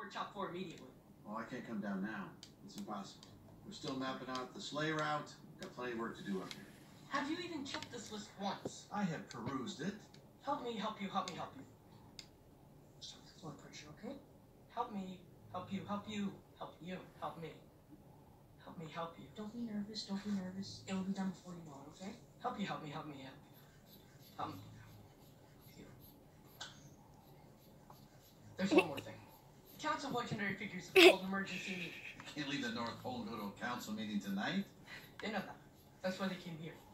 chopped for immediately. Well, I can't come down now. It's impossible. We're still mapping out the sleigh route. Got plenty of work to do up here. Have you even checked this list once? I have perused it. Help me, help you, help me, help you. Start with blood pressure, okay? Help me, help you, help you, help you, help me. Help me, help you. Don't be nervous, don't be nervous. It'll be done before you know it, okay? Help you, help me, help me, help you. Help me. Help you. There's one more thing. Council of Legendary Figures have called an emergency meeting. You can't leave the North Pole and go to a council meeting tonight. They know that. That's why they came here.